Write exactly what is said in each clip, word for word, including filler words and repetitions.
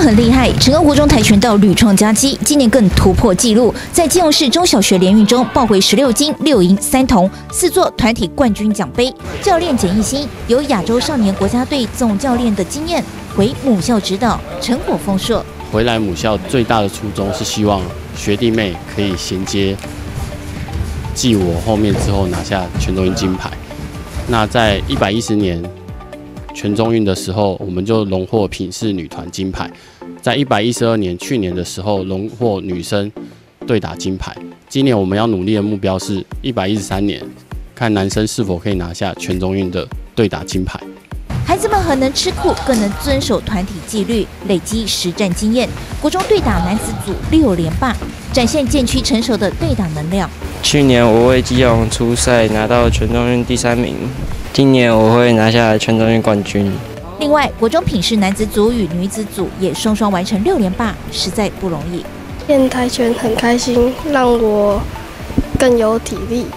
很厉害，成功国中跆拳道屡创佳绩，今年更突破纪录，在基隆市中小学联运中抱回十六金、六银、三铜，四座团体冠军奖杯。教练简义新有亚洲少年国家队总教练的经验，回母校指导，成果丰硕。 回来母校最大的初衷是希望学弟妹可以衔接继我后面之后拿下全中运金牌。那在一百一十年全中运的时候，我们就荣获品市女团金牌；在一百一十二年去年的时候，荣获女生对打金牌。今年我们要努力的目标是一百一十三年，看男生是否可以拿下全中运的对打金牌。 孩子们很能吃苦，更能遵守团体纪律，累积实战经验。国中对打男子组六连霸，展现渐趋成熟的对打能量。 去年我为基隆出赛拿到全中运第三名，今年我会拿下全中运冠军。 另外，国中品市男子组与女子组也双双完成六连霸，实在不容易。 练跆拳很开心，让我更有体力。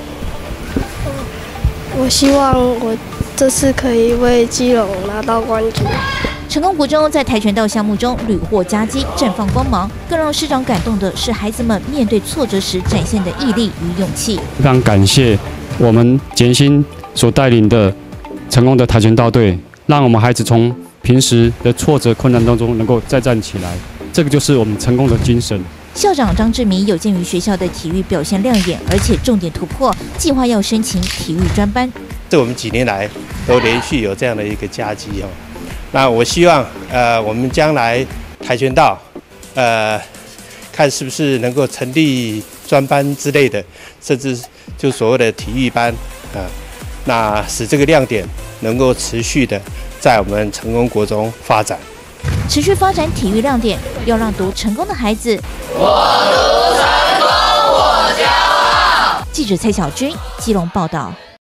我希望我这次可以为基隆拿到冠军。 成功国中在跆拳道项目中屡获佳绩，绽放光芒。更让市长感动的是孩子们面对挫折时展现的毅力与勇气。 非常感谢我们简新所带领的成功的跆拳道队，让我们孩子从平时的挫折困难当中能够再站起来，这个就是我们成功的精神。 校长张志明有鉴于学校的体育表现亮眼，而且重点突破，计划要申请体育专班。 这我们几年来都连续有这样的一个佳绩哦。那我希望呃我们将来跆拳道呃看是不是能够成立专班之类的，甚至就所谓的体育班啊、呃，那使这个亮点能够持续的在我们成功国中发展。 持续发展体育亮点，要让读成功的孩子， 我读成功，我骄傲。 记者蔡小军，基隆报道。